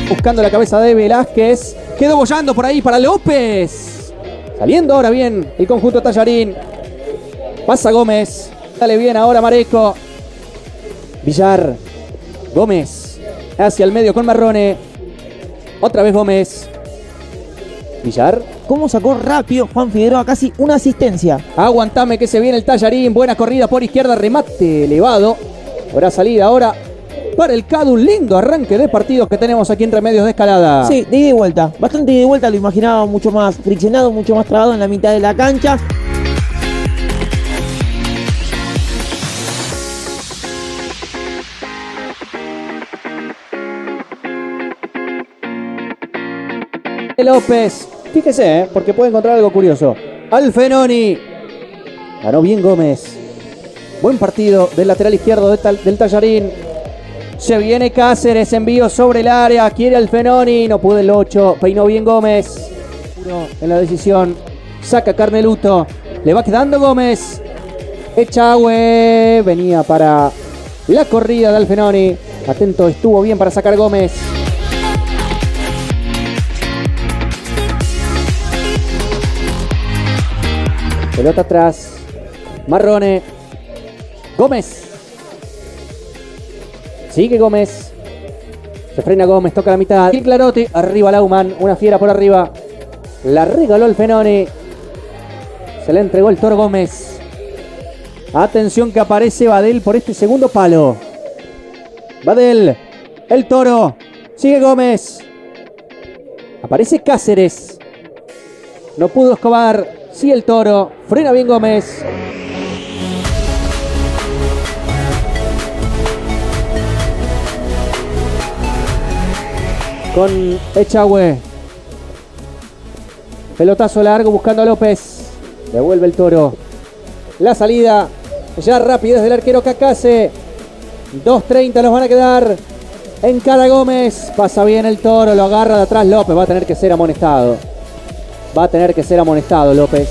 Buscando la cabeza de Velázquez. Quedó bollando por ahí para López. Saliendo ahora bien el conjunto Tallarín. Pasa Gómez. Sale bien ahora Mareco. Villar. Gómez. Hacia el medio con Marrone. Otra vez Gómez. Villar. ¿Cómo sacó rápido Juan Figueroa? Casi una asistencia. Aguantame que se viene el Tallarín. Buena corrida por izquierda. Remate elevado. Habrá salida ahora para el CADU. Un lindo arranque de partidos que tenemos aquí en Remedios de Escalada. Sí, de ida y vuelta. Bastante de ida y vuelta. Lo imaginaba mucho más friccionado, mucho más trabado en la mitad de la cancha. López. Fíjese, porque puede encontrar algo curioso. Alfenoni. Ganó bien Gómez. Buen partido del lateral izquierdo del Tallarín. Se viene Cáceres, envío sobre el área. Quiere Alfenoni. No pudo el 8. Peinó bien Gómez. En la decisión. Saca Carneluto. Le va quedando Gómez. Echagüe. Venía para la corrida de Alfenoni. Atento, estuvo bien para sacar Gómez. Pelota atrás. Marrone. Gómez. Sigue Gómez. Se frena Gómez. Toca la mitad. Gil Clarotti. Arriba Lauman. Una fiera por arriba. La regaló el Fenoni. Se le entregó el Toro Gómez. Atención que aparece Badel por este segundo palo. Badel. El Toro. Sigue Gómez. Aparece Cáceres. No pudo Escobar. Sí, el Toro. Frena bien Gómez. Con Echagüe. Pelotazo largo buscando a López. Devuelve el Toro. La salida. Ya rapidez del arquero Cacase. 2.30 nos van a quedar. Encara Gómez. Pasa bien el Toro. Lo agarra de atrás López. Va a tener que ser amonestado. Va a tener que ser amonestado López.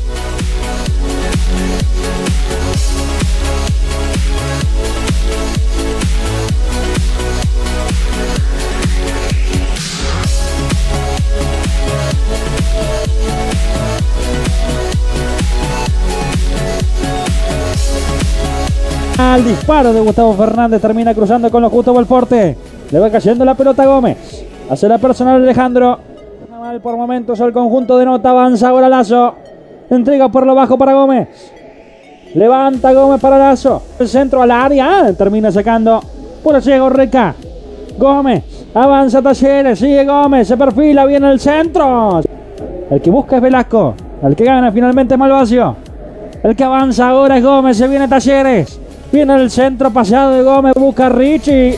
Al disparo de Gustavo Fernández, termina cruzando con lo justo Belforte. Le va cayendo la pelota a Gómez. Hace la personal Alejandro. Mal por momentos al conjunto de Nota. Avanza ahora Lazo. Entrega por lo bajo para Gómez. Levanta Gómez para Lazo. El centro al área. Termina sacando por allí Gorreca. Gómez. Avanza Talleres. Sigue Gómez. Se perfila. Viene el centro. El que busca es Velasco. El que gana finalmente es Malvasio. El que avanza ahora es Gómez. Se viene Talleres. Viene el centro pasado de Gómez. Busca a Richie.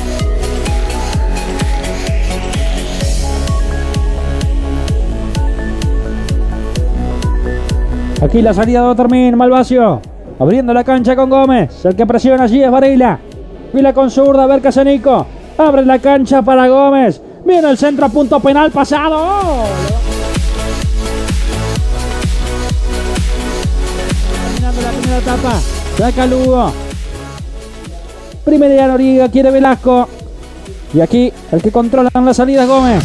Aquí la salida de Otermin. Malvasio. Abriendo la cancha con Gómez. El que presiona allí es Varela. Vila con zurda. A ver Casenico. Abre la cancha para Gómez. Viene el centro a punto penal pasado. ¡Oh! Terminando la primera etapa. Saca Lugo. Primera Noriega. Quiere Velasco. Y aquí el que controla la salida es Gómez.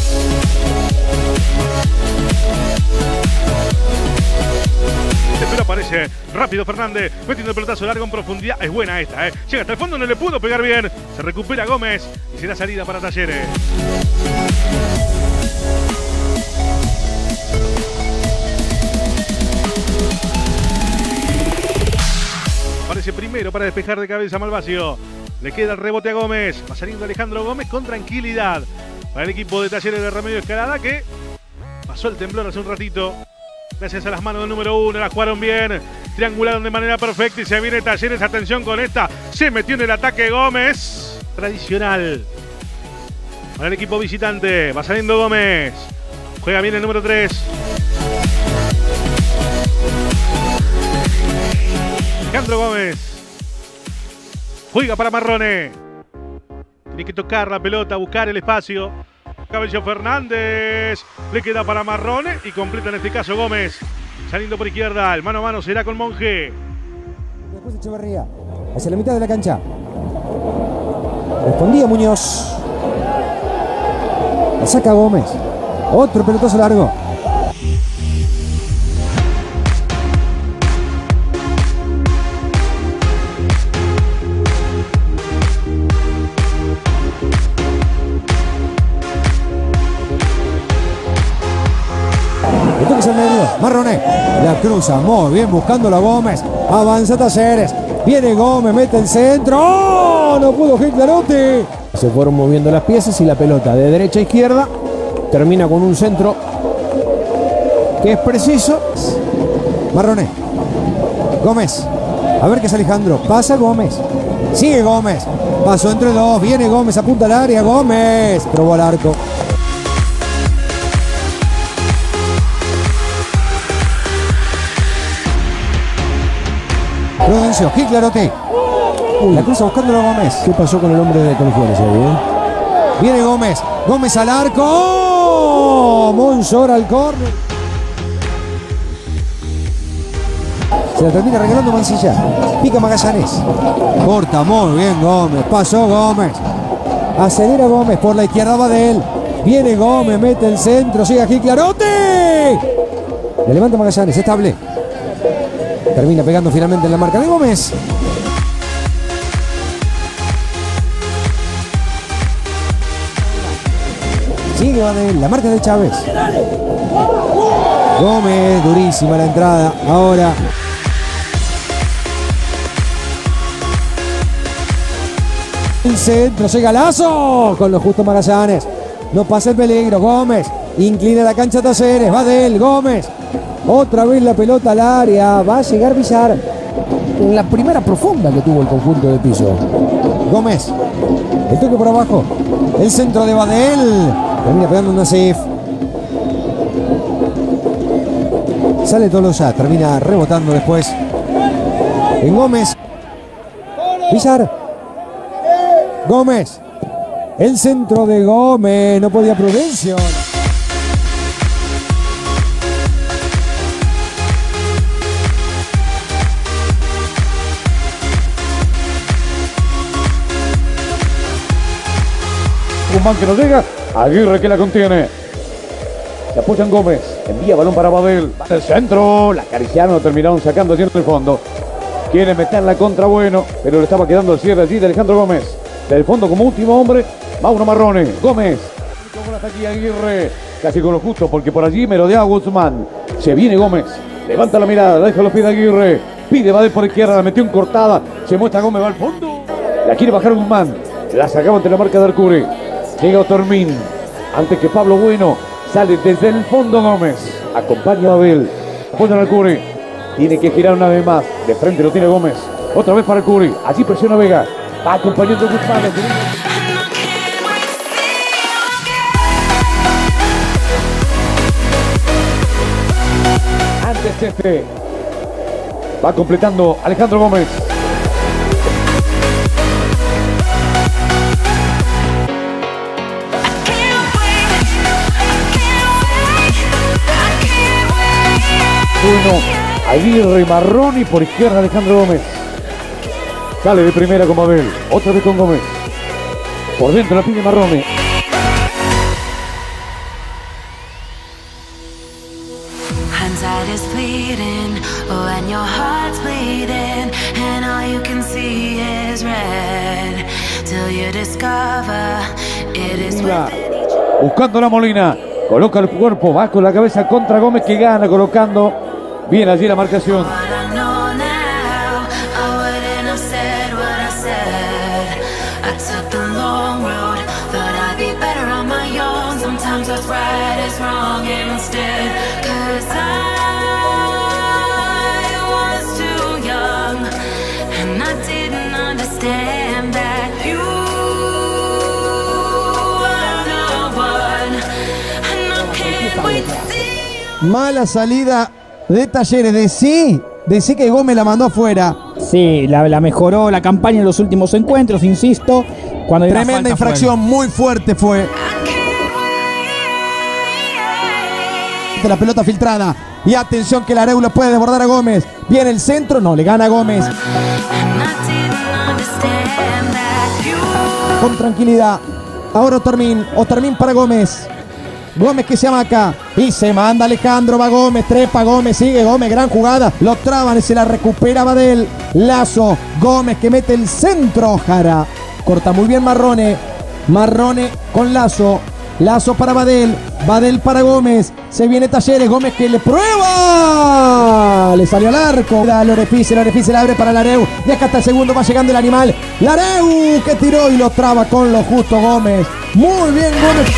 Pero aparece rápido Fernández, metiendo el pelotazo largo en profundidad. Es buena esta, Llega hasta el fondo, no le pudo pegar bien. Se recupera Gómez y será salida para Talleres. Aparece primero para despejar de cabeza Malvasio. Le queda el rebote a Gómez. Va saliendo Alejandro Gómez con tranquilidad. Para el equipo de Talleres de Remedios Escalada, que pasó el temblor hace un ratito. Gracias a las manos del número 1, la jugaron bien. Triangularon de manera perfecta y se viene Talleres. Atención con esta. Se metió en el ataque Gómez. Tradicional. Para el equipo visitante. Va saliendo Gómez. Juega bien el número 3. Alejandro Gómez. Juega para Marrone. Tiene que tocar la pelota, buscar el espacio. Cabello Fernández. Le queda para Marrone y completa en este caso Gómez. Saliendo por izquierda. El mano a mano será con Monje. Después Echeverría. Hacia la mitad de la cancha. Respondía Muñoz. La saca Gómez. Otro pelotazo largo. Le toca al medio. Marrone. La cruza muy bien buscando a Gómez. Avanza Talleres. Viene Gómez, mete el centro. ¡Oh! No pudo Hitlerotti. Se fueron moviendo las piezas y la pelota de derecha a izquierda termina con un centro que es preciso. Marrone. Gómez. A ver qué es Alejandro. Pasa Gómez. Sigue Gómez. Pasó entre dos. Viene Gómez. Apunta al área. Gómez. Probó al arco. Prudencio. Hitlerotti. La cruza buscándolo a Gómez. ¿Qué pasó con el hombre de Confianza ahí? Viene Gómez. Gómez al arco. ¡Oh! Monzor al córner. Se la termina regalando Mancilla. Pica Magallanes. Corta muy bien Gómez. Pasó Gómez. Acelera Gómez. Por la izquierda va de él. Viene Gómez. Mete el centro. Sigue aquí Clarote. Le levanta Magallanes. Estable. Termina pegando finalmente en la marca de Gómez. Sigue va de él. La marca de Chávez. Gómez. Durísima la entrada. Ahora. El centro, llega Lazo con lo justo Magallanes. No pasa el peligro. Gómez inclina la cancha Talleres. Va de él. Gómez. Otra vez la pelota al área. Va a llegar Villar. En la primera profunda que tuvo el conjunto de piso. Gómez. El toque por abajo. El centro de Badel. Termina pegando un Nasif. Sale Tolosa. Termina rebotando después. En Gómez. Villar. Gómez. El centro de Gómez. No podía Prudencio. Guzmán que no llega. Aguirre que la contiene. Se apoya en Gómez. Envía balón para Badel. Va al centro. La acariciaron. Lo terminaron sacando cierto el fondo. Quiere meterla contra Bueno. Pero le estaba quedando el cierre allí de Alejandro Gómez. Del fondo como último hombre. Mauro Marrone. Gómez. Como hasta aquí Aguirre. Casi con lo justo porque por allí merodea Guzmán. Se viene Gómez. Levanta la mirada. Deja los pies de Aguirre. Pide Badel por izquierda. La metió en cortada. Se muestra Gómez. Va al fondo. La quiere bajar Guzmán. La sacaba ante la marca de Arcuri. Llega Otormín. Antes que Pablo Bueno. Sale desde el fondo Gómez. Acompaña a Abel. Apoya al Arcuri. Tiene que girar una vez más. De frente lo tiene Gómez. Otra vez para Arcuri. Allí presiona Vega. Va acompañando a Guzmán. Antes este. Va completando Alejandro Gómez. Bueno, Aguirre, Marrone y por izquierda Alejandro Gómez. Sale de primera con Abel. Otra vez con Gómez. Por dentro la pide Marrone. Buscando la Molina. Coloca el cuerpo, va con la cabeza contra Gómez que gana colocando bien allí la marcación. Mala salida de Talleres. Decí que Gómez la mandó afuera. Sí, la mejoró la campaña en los últimos encuentros, insisto. Cuando hay tremenda infracción, muy fuerte fue. La pelota filtrada. Y atención que la Areula puede desbordar a Gómez. Viene el centro, no, le gana a Gómez. Con tranquilidad. Ahora Otormín para Gómez. Gómez que se amaca y se manda Alejandro, va Gómez, trepa Gómez, sigue Gómez, gran jugada, lo traban y se la recupera Badel. Lazo, Gómez que mete el centro, Jara, corta muy bien Marrone, Marrone con Lazo, Lazo para Badel, Badel para Gómez, se viene Talleres, Gómez que le prueba, le salió al arco, da Lorefice la abre para Lareu, y acá está el segundo, va llegando el animal, Lareu que tiró y lo traba con lo justo Gómez, muy bien Gómez.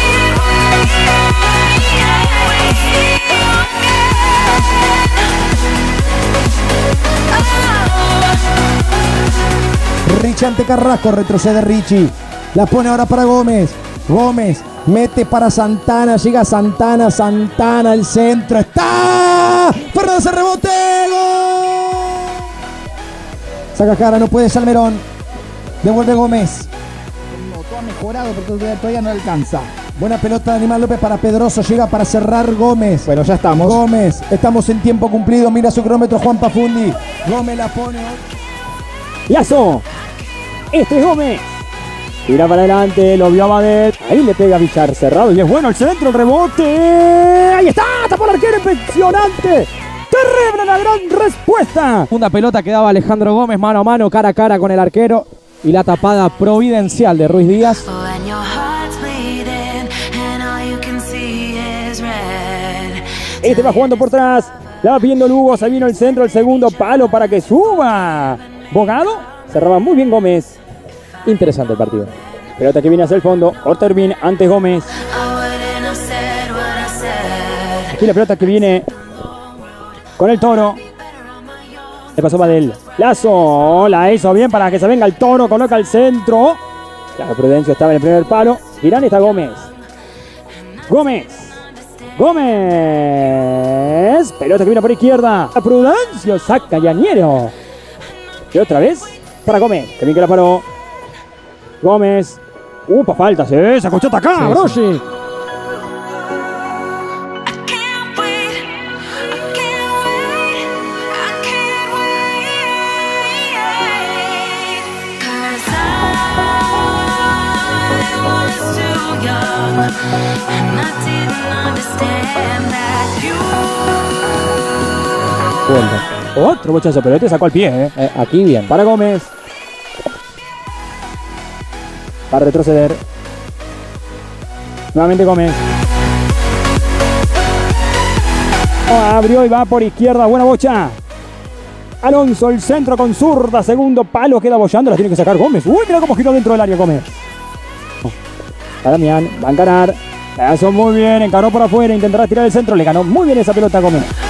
Richie ante Carrasco, retrocede Richie, la pone ahora para Gómez, Gómez mete para Santana, llega Santana, Santana, el centro, está Fernández, el rebote, gol. Saca Jara, no puede Salmerón, devuelve Gómez. No, todo ha mejorado, pero todavía no alcanza. Buena pelota de Animal López para Pedroso, llega para cerrar Gómez. Bueno, ya estamos. Gómez, estamos en tiempo cumplido, mira su cronómetro Juan Pafundi. Gómez la pone. Lazo. Este es Gómez. Tira para adelante, lo vio a Badel. Ahí le pega a Villar cerrado y es bueno el centro, el rebote. Ahí está, tapó el arquero, impresionante. Terrible la gran respuesta. Segunda pelota que daba Alejandro Gómez, mano a mano, cara a cara con el arquero. Y la tapada providencial de Ruiz Díaz. Este va jugando por atrás. La va pidiendo Lugo, se vino el centro, el segundo palo para que suba. Bogado, cerraba muy bien Gómez. Interesante el partido. Pelota que viene hacia el fondo. Ortervin ante Gómez. Aquí la pelota que viene con el Toro. Le pasó Badel. Lazo, la hizo bien para que se venga el Toro. Coloca el centro. Claro, Prudencio estaba en el primer palo. Girán está Gómez. Gómez. Gómez. Pelota que viene por izquierda. A Prudencio saca Yaniero. Y otra vez para Gómez. Que bien que la paró. Gómez. Upa, falta. Se escuchó acá, Broshi. Otro bochazo, pero este sacó al pie. Aquí bien. Para Gómez. Para retroceder. Nuevamente Gómez. Abrió y va por izquierda. Buena bocha. Alonso, el centro con zurda. Segundo palo. Queda bollando. La tiene que sacar Gómez. Uy, mira cómo giró dentro del área Gómez. Para Damián. Va a encarar. La hizo muy bien. Encaró por afuera. Intentará tirar el centro. Le ganó muy bien esa pelota a Gómez.